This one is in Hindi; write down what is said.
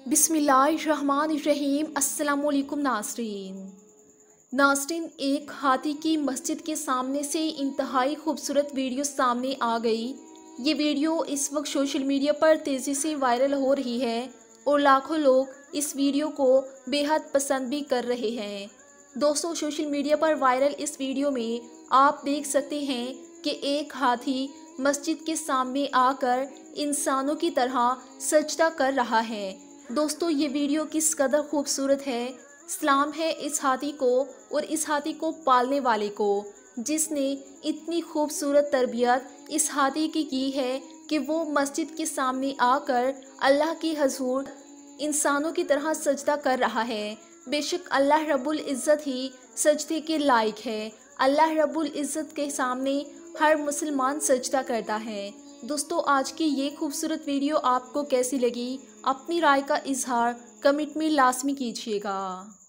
बिस्मिल्लाहिर्रहमानिर्रहीम। अस्सलामुअलैकुम नाज़रीन, एक हाथी की मस्जिद के सामने से इंतहाई खूबसूरत वीडियो सामने आ गई। ये वीडियो इस वक्त सोशल मीडिया पर तेज़ी से वायरल हो रही है और लाखों लोग इस वीडियो को बेहद पसंद भी कर रहे हैं। दोस्तों, सोशल मीडिया पर वायरल इस वीडियो में आप देख सकते हैं कि एक हाथी मस्जिद के सामने आकर इंसानों की तरह सजदा कर रहा है। दोस्तों, ये वीडियो किस कदर खूबसूरत है। सलाम है इस हाथी को और इस हाथी को पालने वाले को, जिसने इतनी खूबसूरत तरबियत इस हाथी की है कि वो मस्जिद के सामने आकर अल्लाह की हजूर इंसानों की तरह सजदा कर रहा है। बेशक अल्लाह रब्बुल इज़्ज़त ही सजदे के लायक है। अल्लाह रब्बुल इज़्ज़त के सामने हर मुसलमान सजदा करता है। दोस्तों, आज की ये खूबसूरत वीडियो आपको कैसी लगी? अपनी राय का इजहार कमेंट में लाजमी कीजिएगा।